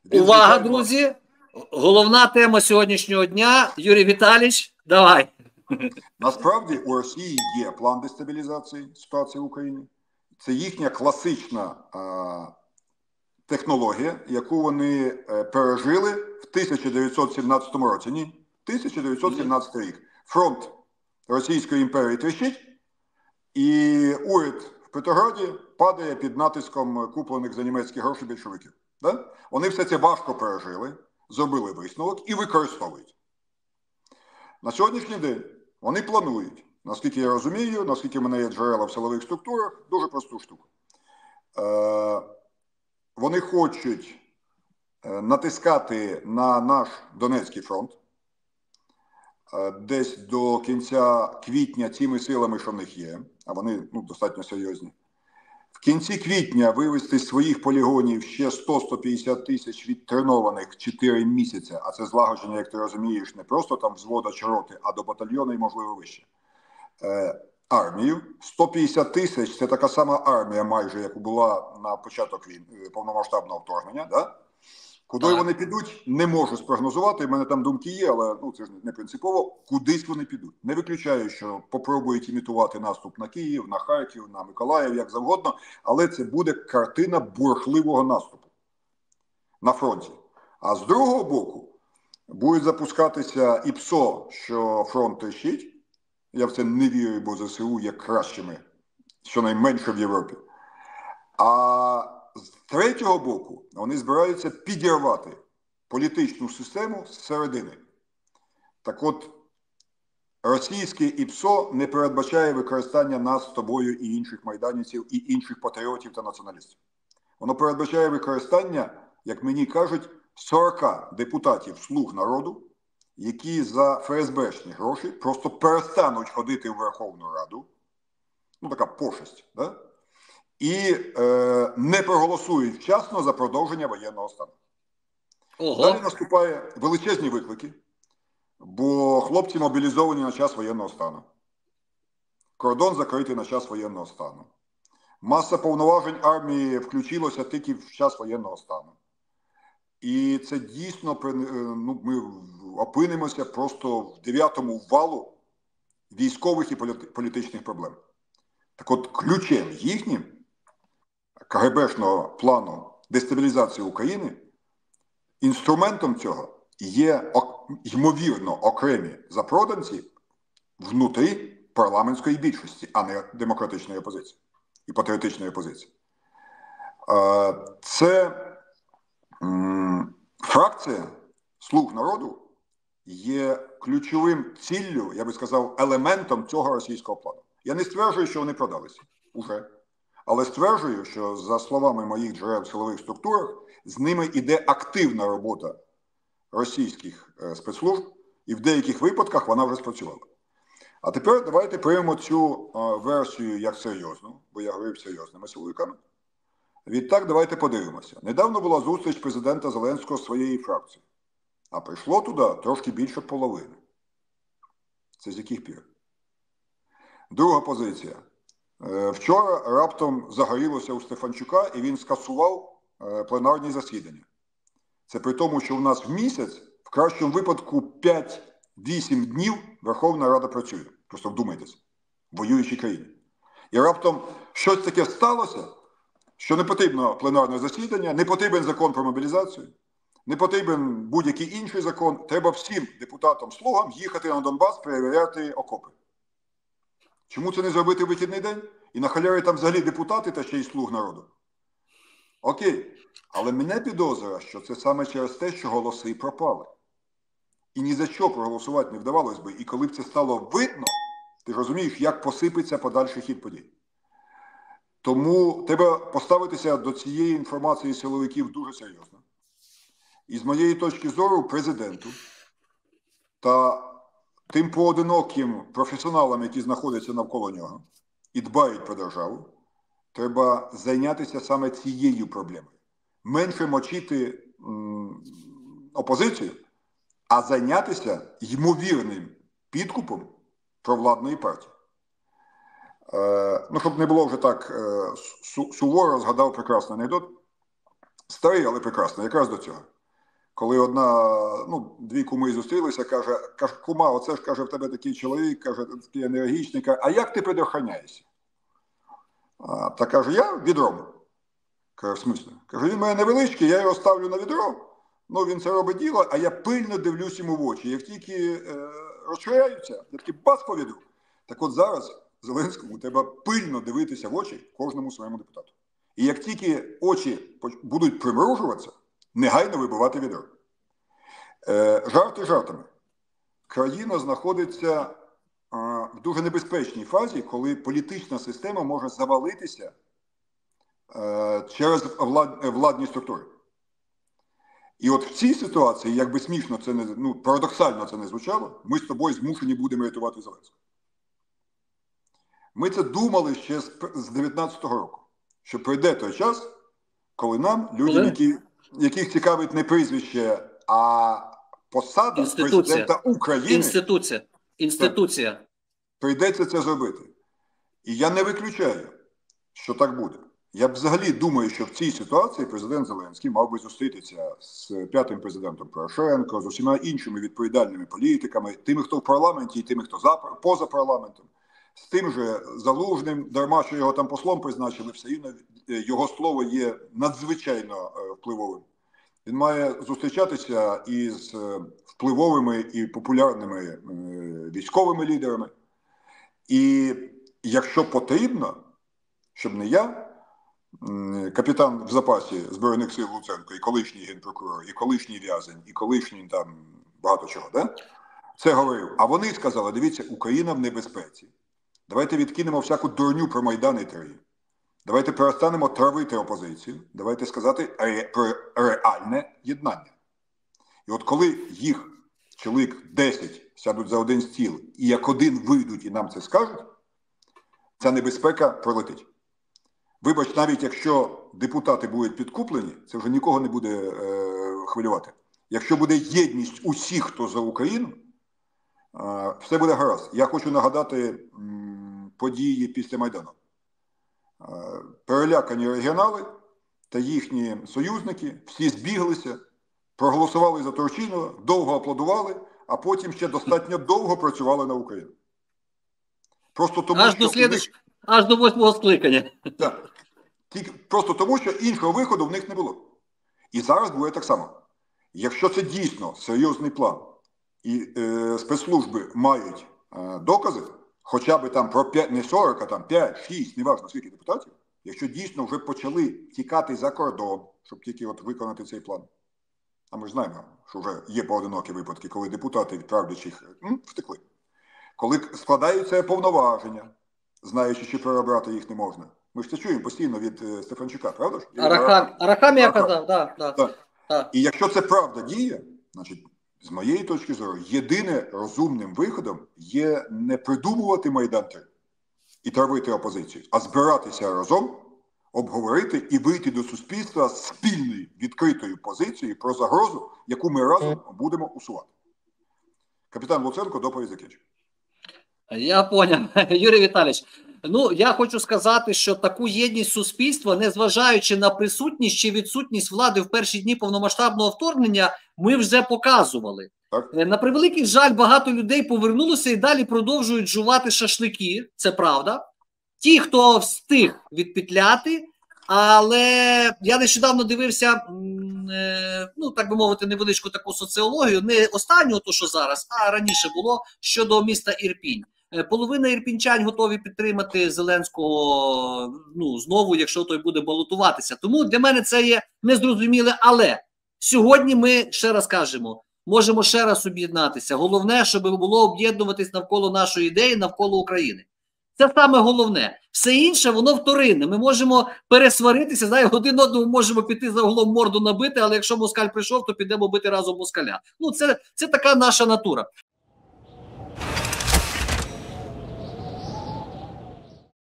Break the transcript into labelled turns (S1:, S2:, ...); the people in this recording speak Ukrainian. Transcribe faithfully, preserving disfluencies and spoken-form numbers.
S1: Він,
S2: Увага,
S1: звичайно...
S2: друзі! Головна тема сьогоднішнього дня. Юрій Віталійович, давай.
S1: Насправді у Росії є план дестабілізації ситуації в Україні. Це їхня класична а, технологія, яку вони а, пережили в тисяча дев'ятсот сімнадцятому році. Ні, тисяча дев'ятсот сімнадцятий рік. Фронт Російської імперії тріщить, і уряд в Петрограді падає під натиском куплених за німецькі гроші більшовиків. Да? Вони все це важко пережили, зробили висновок і використовують. На сьогоднішній день вони планують, наскільки я розумію, наскільки в мене є джерела в силових структурах, дуже просту штуку. Е, вони хочуть натискати на наш Донецький фронт е, десь до кінця квітня цими силами, що в них є, а вони ну, достатньо серйозні. В кінці квітня вивести з своїх полігонів ще сто - сто п'ятдесят тисяч відтренованих чотири місяці, а це злагодження, як ти розумієш, не просто там взвода чи роти, а до батальйону і, можливо, вище. Е, армію. сто п'ятдесят тисяч – це така сама армія майже, як була на початок війни, повномасштабного вторгнення. Да? Куди так. вони підуть, не можу спрогнозувати. У мене там думки є, але ну, це ж не принципово. Кудись вони підуть. Не виключаю, що попробують імітувати наступ на Київ, на Харків, на Миколаїв, як завгодно. Але це буде картина бурхливого наступу на фронті. А з другого боку будуть запускатися і ПСО, що фронт тріщить. Я в це не вірю, бо ЗСУ є кращими, щонайменше в Європі. А з третього боку вони збираються підірвати політичну систему зсередини. Так от, російське ІПСО не передбачає використання нас з тобою і інших майданівців, і інших патріотів та націоналістів. Воно передбачає використання, як мені кажуть, сорока депутатів «Слуг народу», які за ФСБшні гроші просто перестануть ходити в Верховну Раду, ну така пошесть, да? І е, не проголосують вчасно за продовження воєнного стану. Ого. Далі наступає величезні виклики, бо хлопці мобілізовані на час воєнного стану. Кордон закритий на час воєнного стану. Маса повноважень армії включилося тільки в час воєнного стану. І це дійсно, ну, ми опинимося просто в дев'ятому валу військових і політичних проблем. Так от, ключем їхнім КГБшного плану дестабілізації України, інструментом цього є, ймовірно, окремі запроданці внутрі парламентської більшості, а не демократичної опозиції і патріотичної опозиції. Це фракція «Слуг народу» є ключовим ціллю, я би сказав, елементом цього російського плану. Я не стверджую, що вони продалися уже, але стверджую, що, за словами моїх джерел в силових структурах, з ними йде активна робота російських спецслужб, і в деяких випадках вона вже спрацювала. А тепер давайте приймемо цю версію як серйозну, бо я говорив серйозними силовиками. Відтак, давайте подивимося. Недавно була зустріч президента Зеленського з своєї фракції. А прийшло туди трошки більше половини. Це з яких пір? Друга позиція. Вчора раптом загорілося у Стефанчука, і він скасував пленарні засідання. Це при тому, що у нас в місяць, в кращому випадку, п'ять-вісім днів Верховна Рада працює. Просто вдумайтеся. В воюючій країні. І раптом щось таке сталося, що не потрібно пленарне засідання, не потрібен закон про мобілізацію, не потрібен будь-який інший закон. Треба всім депутатам-слугам їхати на Донбас, перевіряти окопи. Чому це не зробити в вихідний день? І на халяві там взагалі депутати та ще й «Слуг народу». Окей. Але мене підозра, що це саме через те, що голоси пропали. І ні за що проголосувати не вдавалось би. І коли б це стало видно, ти розумієш, як посипеться подальший хід подій. Тому треба поставитися до цієї інформації силовиків дуже серйозно. І з моєї точки зору президенту та тим поодиноким професіоналам, які знаходяться навколо нього і дбають про державу, треба зайнятися саме цією проблемою. Менше мочити м, опозицію, а зайнятися ймовірним підкупом провладної партії. Е, ну, щоб не було вже так е, су, суворо, згадав прекрасний анекдот. Старий, але прекрасний, якраз до цього. Коли одна, ну, дві куми зустрілися, каже, каже, кума, оце ж, каже, в тебе такий чоловік, каже, такий енергічний, каже, а як ти предохраняєшся? А, та каже, я відром. Каже, в смислі? Каже, він мене невеличкий, я його ставлю на відро, ну, він це робить діло, а я пильно дивлюсь йому в очі. Як тільки е, розширяються, я такий бац по відру. Так от зараз Зеленському треба пильно дивитися в очі кожному своєму депутату. І як тільки очі будуть примружуватися, негайно вибивати відро. Е, жарти жартами. Країна знаходиться е, в дуже небезпечній фазі, коли політична система може завалитися е, через влад, владні структури. І от в цій ситуації, як би смішно це не, ну, парадоксально це не звучало, ми з тобою змушені будемо рятувати Зеленського. Ми це думали ще з, з дев'ятнадцятого року, що прийде той час, коли нам, людям, які, яких цікавить не прізвище, а посада
S2: Інституція.
S1: президента України,
S2: Інституція. Інституція.
S1: прийдеться це зробити. І я не виключаю, що так буде. Я взагалі думаю, що в цій ситуації президент Зеленський мав би зустрітися з п'ятим президентом Порошенко, з усіма іншими відповідальними політиками, тими, хто в парламенті, і тими, хто за, поза парламентом, з тим же Залужним, дарма, що його там послом призначили, все рівно його слово є надзвичайно впливовим. Він має зустрічатися із впливовими і популярними військовими лідерами. І якщо потрібно, щоб не я, капітан в запасі Збройних сил Луценко, і колишній генпрокурор, і колишній в'язень, і колишній там багато чого, да? Це говорив. А вони сказали, дивіться, Україна в небезпеці. Давайте відкинемо всяку дурню про Майдан і ТРІ. Давайте перестанемо травити опозицію. Давайте сказати ре, про реальне єднання. І от коли їх чоловік десять сядуть за один стіл, і як один вийдуть і нам це скажуть, ця небезпека пролетить. Вибач, навіть якщо депутати будуть підкуплені, це вже нікого не буде е, хвилювати. Якщо буде єдність усіх, хто за Україну, е, все буде гаразд. Я хочу нагадати м, події після Майдану. Е, перелякані регіонали та їхні союзники всі збіглися, проголосували за Турчинова, довго аплодували, а потім ще достатньо довго працювали на Україну. Просто тому,
S2: аж
S1: що...
S2: До слідуч... них... Аж до восьмого скликання.
S1: Так. Тільки просто тому, що іншого виходу в них не було. І зараз буде так само. Якщо це дійсно серйозний план, і е, спецслужби мають е, докази, хоча б там про п'ять, не сорок, а там п'ять, шість, неважно скільки депутатів, якщо дійсно вже почали тікати за кордон, щоб тільки от виконати цей план. А ми ж знаємо, що вже є поодинокі випадки, коли депутати від правлячих м, втекли. Коли складаються повноваження, знаючи, що перебрати їх не можна. Ми ж це чуємо постійно від е, Стефанчука, правда ж?
S2: Арахам, Арахам я казав, так. Да, да,
S1: да. І якщо це правда діє, значить, з моєї точки зору, єдине розумним виходом є не придумувати Майдан три і травити опозицію, а збиратися разом, обговорити і вийти до суспільства з спільною відкритою позицією про загрозу, яку ми разом будемо усувати. Капітан Луценко, доповідь закінчив.
S2: Я поняв, Юрій Віталійович. Ну, я хочу сказати, що таку єдність суспільства, незважаючи на присутність чи відсутність влади в перші дні повномасштабного вторгнення, ми вже показували. Так. На превеликий жаль, багато людей повернулося і далі продовжують жувати шашлики, це правда. Ті, хто встиг відпетляти, але я нещодавно дивився, ну, так би мовити, невеличку таку соціологію, не останнього, то що зараз, а раніше було, щодо міста Ірпінь. Половина ірпінчань готові підтримати Зеленського, ну, знову, якщо той буде балотуватися. Тому для мене це є незрозуміле, але сьогодні ми, ще раз кажемо, можемо ще раз об'єднатися. Головне, щоб було об'єднуватись навколо нашої ідеї, навколо України. Це саме головне. Все інше, воно вторинне. Ми можемо пересваритися, знає, один одному можемо піти за углом морду набити, але якщо москаль прийшов, то підемо бити разом москаля. Ну, це, це така наша натура.